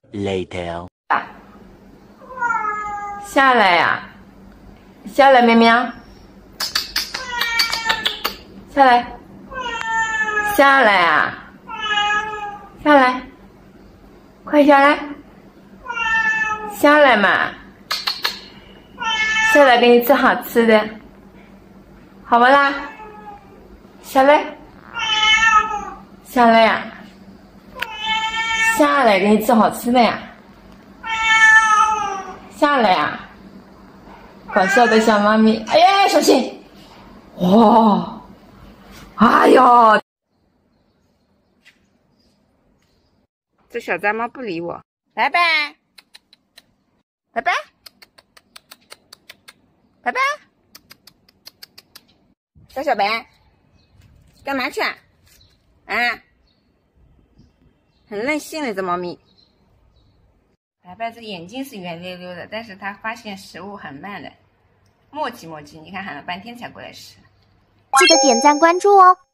Later. 下来呀、下来，喵喵，下来，下来呀、下来，快下来，下来嘛，下来给你吃好吃的，好不啦？下来，下来呀、下来给你吃好吃的呀，下来呀、搞笑的小猫咪，哎呀，小心！哇，哎呦！这小脏猫不理我，拜拜，拜拜，拜拜。小白，干嘛去啊？啊，很任性的这猫咪。白白这眼睛是圆溜溜的，但是它发现食物很慢的，磨叽磨叽，你看喊了半天才过来吃。 记得点赞关注哦。